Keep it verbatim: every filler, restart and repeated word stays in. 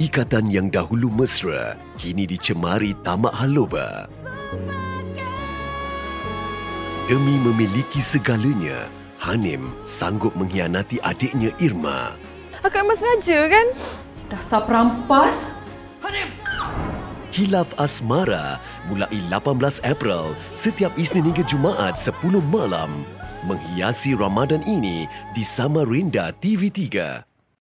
Ikatan yang dahulu mesra kini dicemari tamak haloba. Demi memiliki segalanya, Hanim sanggup mengkhianati adiknya Irma. Akak memang sengaja kan? Dasar perampas. Khilaf Asmara mulai lapan belas April setiap Isnin hingga Jumaat sepuluh malam. Menghiasi Ramadan ini di Samarinda T V tiga.